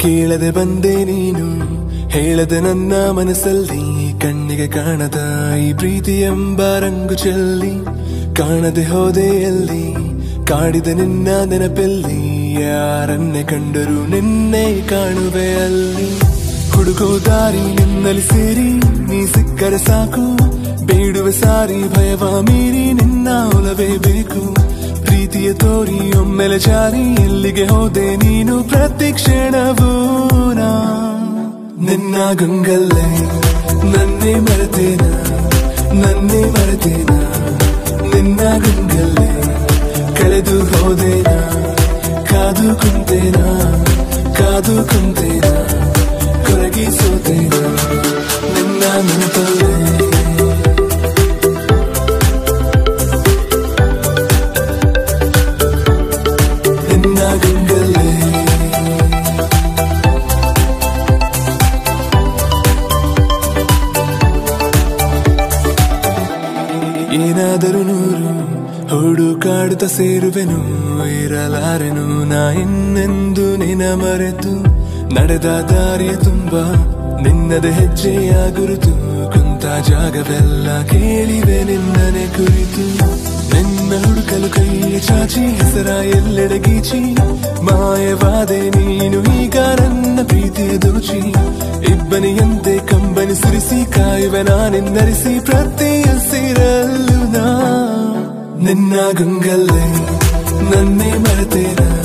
ಕೇಳದೆ ಬಂದೆ ನೀನು ಹೇಳದೆ ನನ್ನ ಮನಸ್ಸಲ್ಲಿ ಕಣ್ಣಿಗೆ ಕಾಣದ ಈ ಪ್ರೀತಿ ಎಂಬ ರಂಗು ಚೆಲ್ಲಿ ಕಾಣದೆ ಹೋದೆ ಎಲ್ಲಿ ಕಾಡಿದ ನಿನ್ನ ನೆನಪಲ್ಲಿ ಯಾರನ್ನೇ ಕಂಡರೂ ನಿನ್ನೆ ಕಾಣುವೆ ಅಲ್ಲಿ ಹುಡುಕೋ ದಾರಿ ನಿನ್ನಲ್ಲಿ ಸೇರಿ ನೀ ಸಿಕ್ಕರೆ ಸಾಕು ಬೇಡುವೆ ಸಾರಿ ಭಯವ ಮೀರಿ ನಿನ್ನ ಒಲವೇ ಬೇಕು ಪ್ರೀತಿಯ ತೋರಿ ಒಮ್ಮೆಲೆ ಜಾರಿ ಎಲ್ಲಿಗೆ ಹೋದೆ ನೀನು ಪ್ರತಿ ಕ್ಷಣವೂ ನಿನ್ನ ಗಂಗಲ್ಲೇ ನನ್ನೇ ಮರೆತೇನಾ ನಿನ್ನ ಗಂಗಲ್ಲೇ ಕಳೆದು ಹೋದೇನಾ ಕಾದು ಕುಂತೇನಾ ಕೊರಗಿ ಸೋತೇನಾ ನಿನ್ನ ನೆನಪಲ್ಲೇ ನಿನ್ನ ಗಂಗಲ್ಲೇ ಏನಾದರೂ ನೂರು ಹುಡುಕಾಡುತ್ತ ಸೇರುವೆನು ಇರಲಾರೆನು ನಾ ಇನ್ನೆಂದು ನಿನ ಮರೆತು ನಡೆದ ದಾರಿಯ ತುಂಬ ನಿನ್ನದೆ ಹೆಜ್ಜೆಯ ಗುರುತು ಕುಂತ ಜಾಗವೆಲ್ಲ ಕೇಳಿವೆ ನಿನ್ನನೆ ಕುರಿತು ನಿನ್ನ ಹುಡುಕಲು ಕೈಯ ಚಾಚಿ ಹೆಸರ ಎಲ್ಲೆಡೆ ಗೀಚಿ ಮಾಯವಾದೆ ನೀನು ಈಗ ನನ್ನ ಪ್ರೀತಿಯ ದೋಚಿ ಇಬ್ಬನಿಯಂತೆ ಕಂಬನಿ ಸುರಿಸಿ ಕಾಯುವೆ ನಾನಿನ್ನರಿಸಿ ಪ್ರತಿ ಹಸಿರಲ್ಲೂ ನಿನ್ನ ಗಂಗಲ್ಲೇ ನನ್ನೇ ಮರೆತೇನಾ